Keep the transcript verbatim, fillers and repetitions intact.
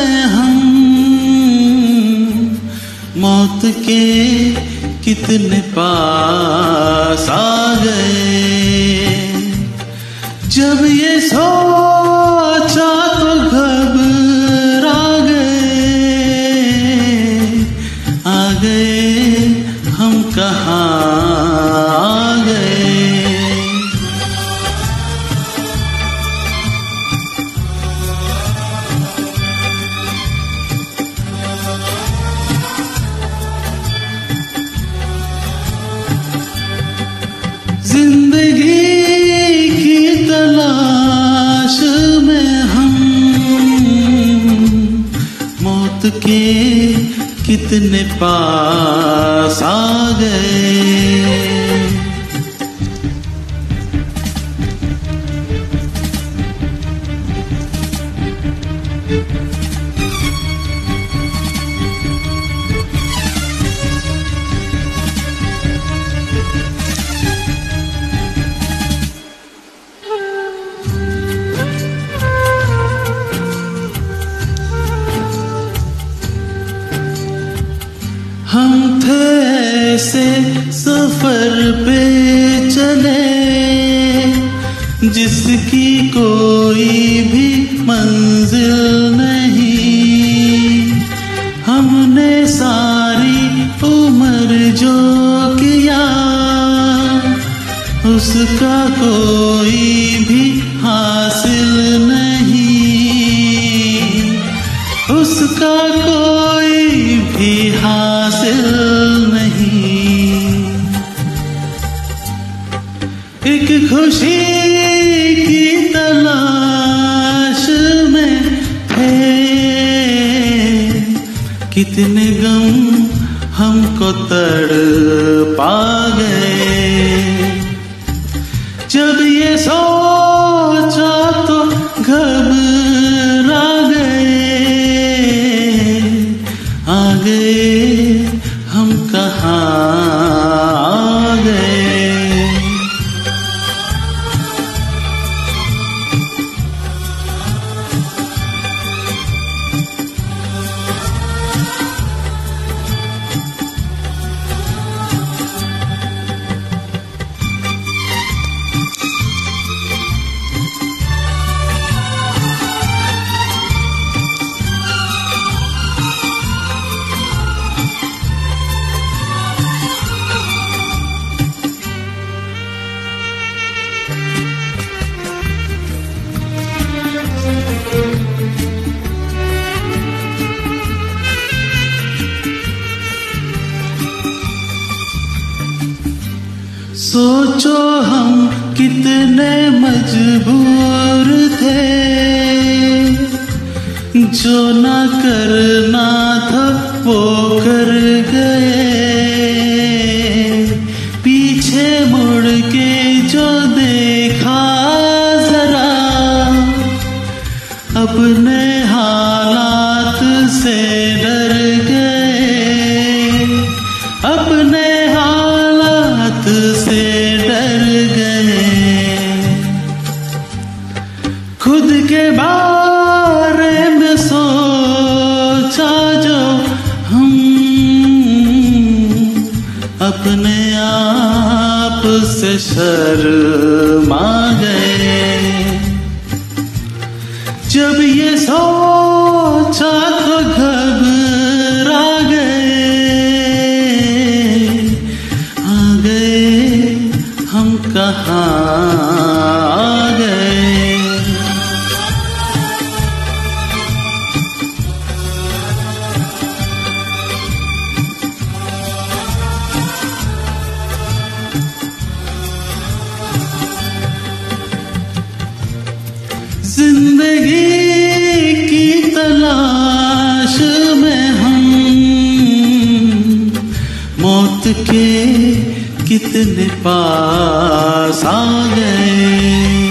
में हम मौत के कितने पास आ गए। जब ये सोचा तो घबरा गए, आ गए हम कहाँ आ गए। जिंदगी की तलाश में हम मौत के कितने पास आ गए। हम थे ऐसे सफर पे चले जिसकी कोई भी मंजिल नहीं। हमने सारी उम्र जो किया उसका कोई भी हासिल नहीं, उसका कोई भी हासिल नहीं। एक खुशी की तलाश में थे, कितने गम हमको तड़पा गए। जब ये सोचा तो घबरा गए, आ गए हम कहाँ आ गए। सोचो हम कितने मजबूर थे, जो ना करना था वो कर गए। पीछे मुड़ के जो देखा जरा, अपने हालात से डर गए, अपने हालात से डर गए। खुद के बारे में सोचा जो हम, अपने आप से शर्मा गए। जब ये सोचा तो घबरा गए, आ गए हम कहाँ आ गए। जिंदगी की तलाश में हम मौत के कितने पास आ गए।